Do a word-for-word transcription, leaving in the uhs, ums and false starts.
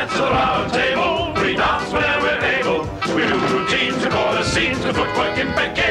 knights of the round table, we dance whenever we're able. We do routines, we call the scenes, the footwork and bacon.